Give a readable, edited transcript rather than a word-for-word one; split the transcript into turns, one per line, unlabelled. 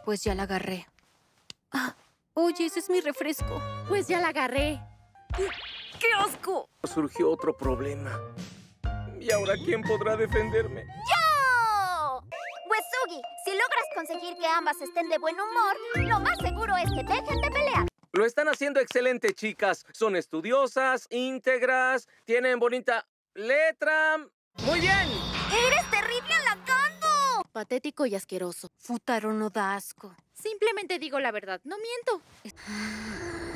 Pues ya la agarré. Ah, oye, ese es mi refresco.
Pues ya la agarré.
¡Qué asco!
Surgió otro problema. ¿Y ahora quién podrá defenderme?
¡Yo! Uesugi, si logras conseguir que ambas estén de buen humor, lo más seguro es que dejen de pelear.
Lo están haciendo excelente, chicas. Son estudiosas, íntegras, tienen bonita letra. ¡Muy bien!
¡Eres terrible halagando!
Patético y asqueroso.
Futaro no da asco.
Simplemente digo la verdad, no miento.